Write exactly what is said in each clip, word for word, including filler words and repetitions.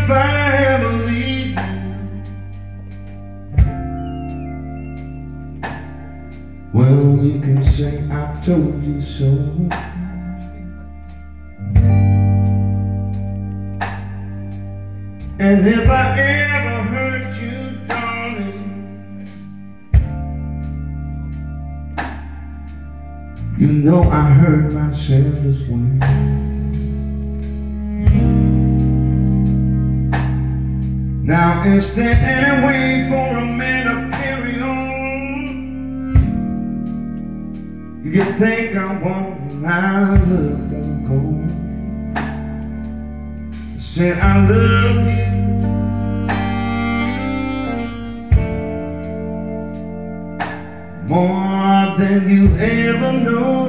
if I ever leave you. Well, you can say I told you so. And if I ever hurt you, darling, you know I hurt myself as well. Now is there any way for a man to carry on? You can think I won't, my love won't go. I said I love you more than you ever know.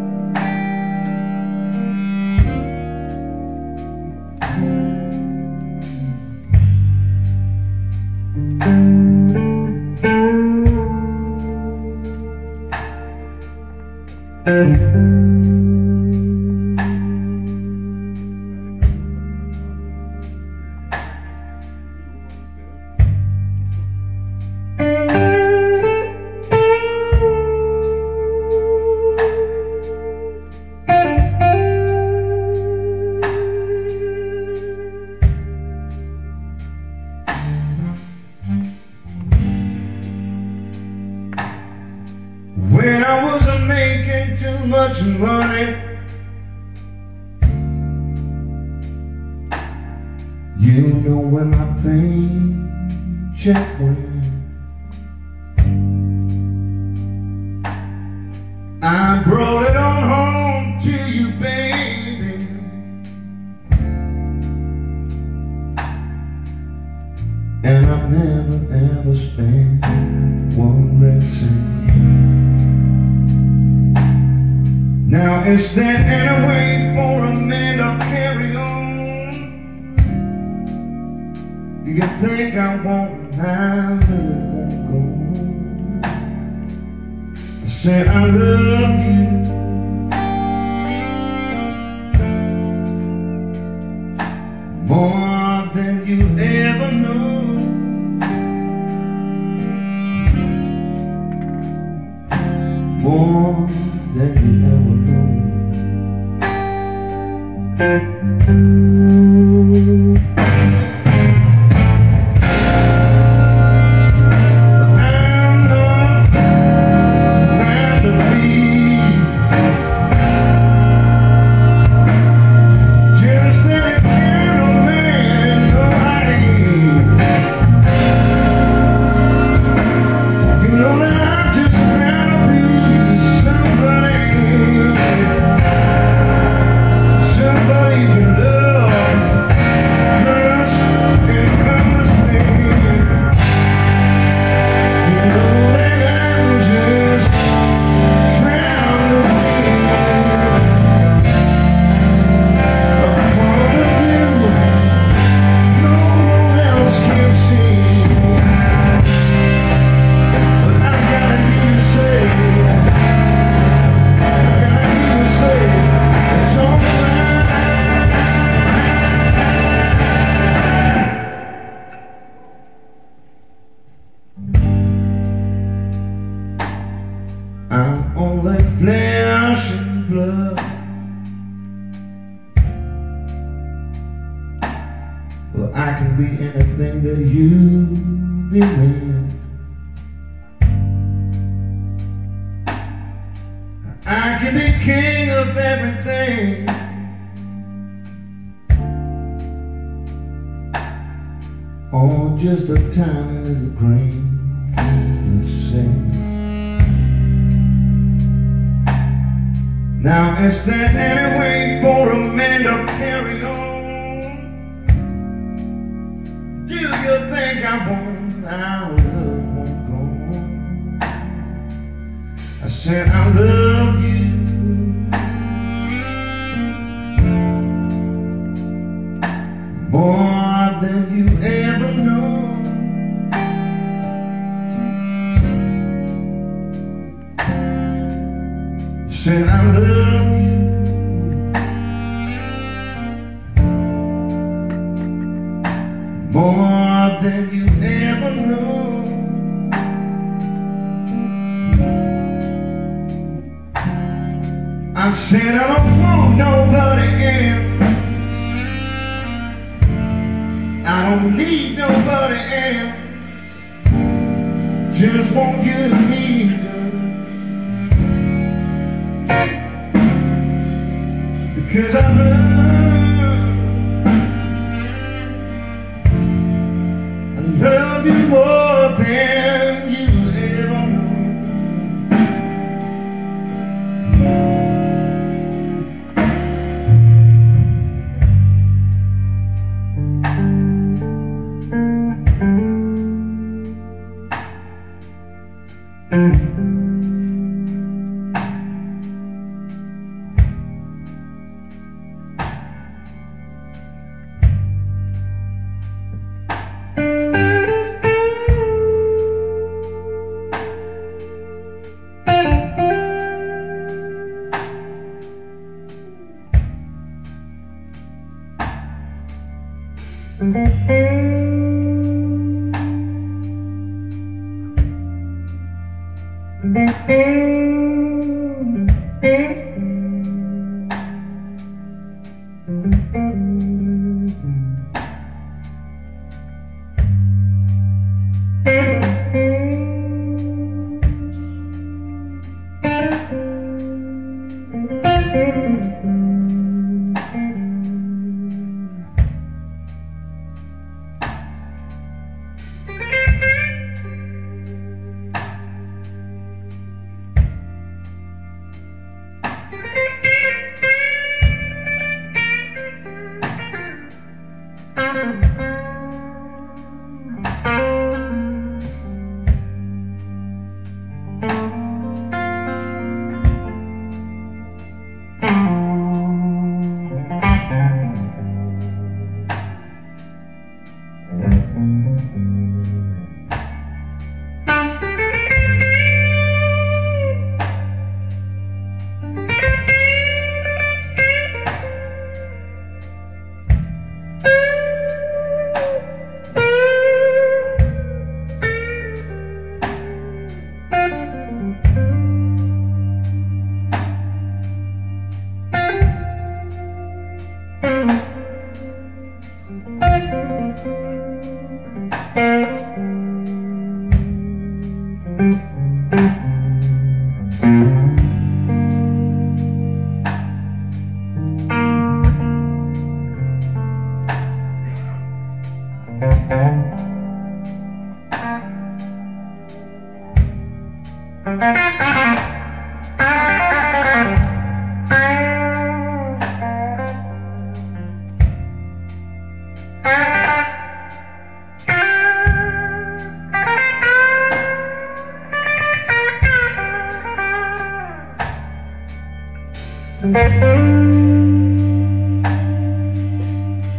When I wasn't making too much money, you know where my paycheck went. I brought it on home to you, baby, and I've never ever spent one red cent. Now is there any way for a man to carry on? You can think I won't, my love won't go. I said I love you more than you ever know. More than you ever know. I'm only flesh and blood. Well, I can be anything that you demand. I can be king of everything, or just a tiny little grain of sand. Now is there any way for a man to carry on? Do you think I won't, our love won't go on? I said I love you more than you ever know. Said I love you more than you ever knew. I said I don't want nobody else. I don't need nobody else. Just want you to me, girl. Because I love, I love you more than you ever know.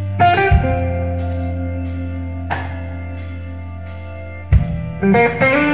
Thank you.